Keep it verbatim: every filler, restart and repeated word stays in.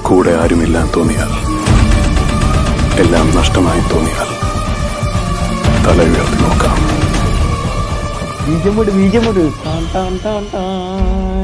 കൂടെ ആരുമില്ലാൻ തോന്നിയാൽ, എല്ലാം നഷ്ടമായി തോന്നിയാൽ തല ഉയർത്തി നോക്കാം. ബീജമുട് ബീജമുട്